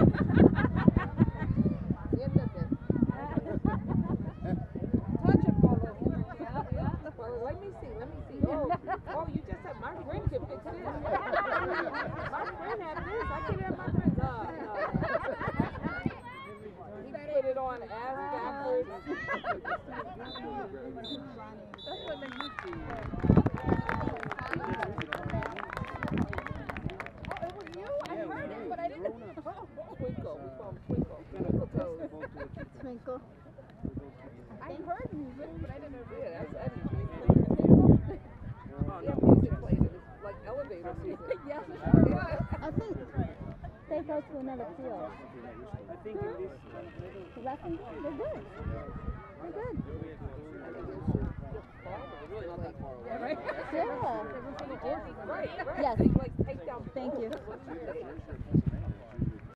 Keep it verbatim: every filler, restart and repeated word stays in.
Siéntate. Touch it, Polo. Well, let me see, let me see. Oh, oh, you just said my friend can fix this. My friend had this. I can't have my friend. No, no. He put it on ass backwards. That's what they used to. Oh, it was you? I heard it, but I didn't. Twinkle. We call him Twinkle. Twinkle toes. Twinkle. I heard music, but I didn't know. Yeah, that's Eddie. Oh, no, music played. It was like elevator music. Yes, it I think they go to another field. I think in this The wrestling team, they're good. They're good. really not that far away. Yeah, right? Yeah. Right, right. Yes. They like take down. Thank you. What's your name?